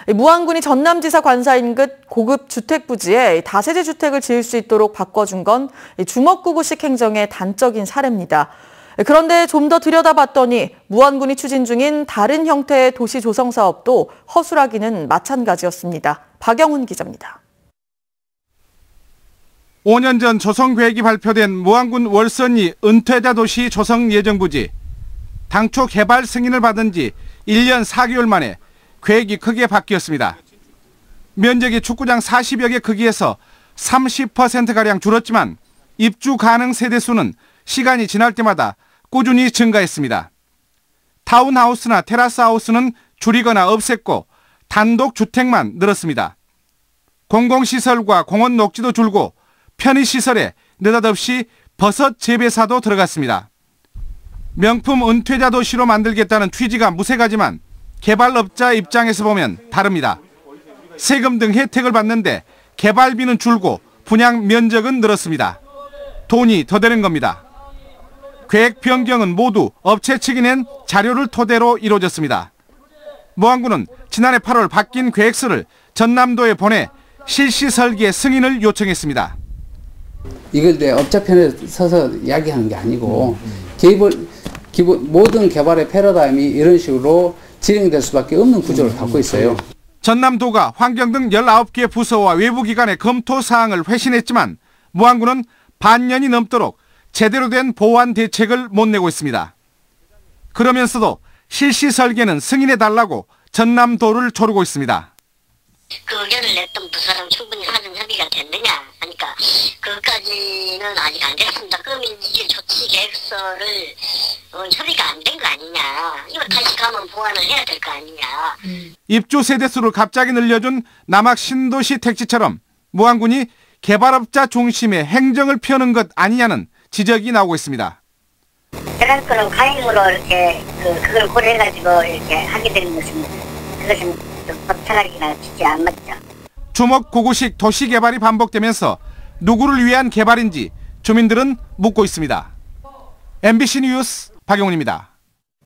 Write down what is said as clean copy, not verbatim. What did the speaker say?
무안군이 전남지사 관사인 긋 고급 주택 부지에 다세대 주택을 지을 수 있도록 바꿔준 건 주먹구구식 행정의 단적인 사례입니다. 그런데 좀 더 들여다봤더니 무안군이 추진 중인 다른 형태의 도시 조성 사업도 허술하기는 마찬가지였습니다. 박영훈 기자입니다. 5년 전 조성계획이 발표된 무안군 월선리 은퇴자 도시 조성 예정부지. 당초 개발 승인을 받은 지 1년 4개월 만에 계획이 크게 바뀌었습니다. 면적이 축구장 40여 개 크기에서 30%가량 줄었지만 입주 가능 세대 수는 시간이 지날 때마다 꾸준히 증가했습니다. 타운하우스나 테라스하우스는 줄이거나 없앴고 단독 주택만 늘었습니다. 공공시설과 공원 녹지도 줄고 편의시설에 느닷없이 버섯 재배사도 들어갔습니다. 명품 은퇴자 도시로 만들겠다는 취지가 무색하지만 개발업자 입장에서 보면 다릅니다. 세금 등 혜택을 받는데 개발비는 줄고 분양 면적은 늘었습니다. 돈이 더 되는 겁니다. 계획 변경은 모두 업체 측이 낸 자료를 토대로 이루어졌습니다. 무안군은 지난해 8월 바뀐 계획서를 전남도에 보내 실시 설계 승인을 요청했습니다. 이걸 내 업자 편에 서서 이야기하는 게 아니고 기본 모든 개발의 패러다임이 이런 식으로 진행될 수밖에 없는 구조를 갖고 있어요. 전남도가 환경 등 19개 부서와 외부기관의 검토 사항을 회신했지만 무안군은 반년이 넘도록 제대로 된 보완 대책을 못 내고 있습니다. 그러면서도 실시 설계는 승인해달라고 전남도를 조르고 있습니다. 그 의견을 냈던 부서랑 충분히 사전 협의가 됐느냐 하니까 그것까지는 아직 안 됐습니다. 그러면 이게 조치 계획서를 협의가 안 된 거 아니냐. 이거 다시 가면 보완을 해야 될 거 아니냐. 입주 세대수를 갑자기 늘려준 남학 신도시 택지처럼 무안군이 개발업자 중심의 행정을 펴는 것 아니냐는 지적이 나오고 있습니다. 재단권은 가임으로 이렇게 그걸 고려해가지고 이렇게 하게 되는 그것은 법철하기나 진짜 안 맞죠. 주먹구구식 도시 개발이 반복되면서 누구를 위한 개발인지 주민들은 묻고 있습니다. MBC 뉴스 박영훈입니다.